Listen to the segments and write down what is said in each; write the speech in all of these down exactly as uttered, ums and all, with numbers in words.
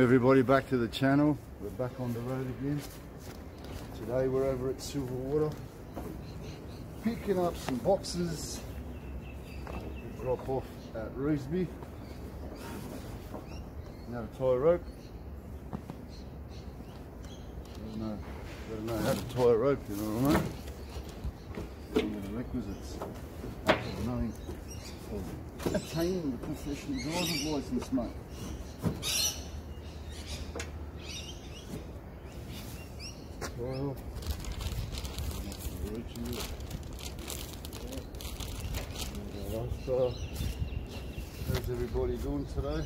everybody, back to the channel. We're back on the road again. Today we're over at SIlverwater picking up some boxes to drop off at Revesby. Now to tie a rope. I don't know, I don't know how to tie a rope, you know what I mean? One of the requisites of knowing of attaining the professional driver's license, mate. Well, how's everybody doing today?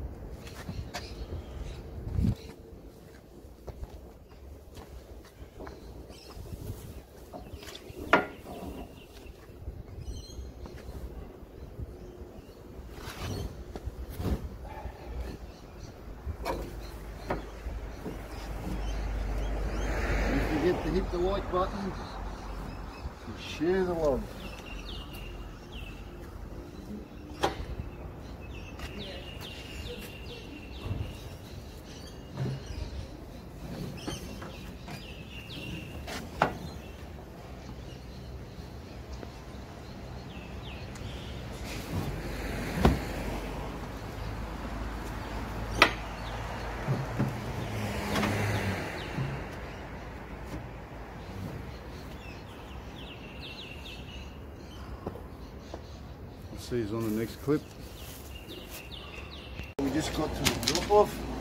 Don't forget to hit the like button and share the love. See you on the next clip. We just got to the drop off.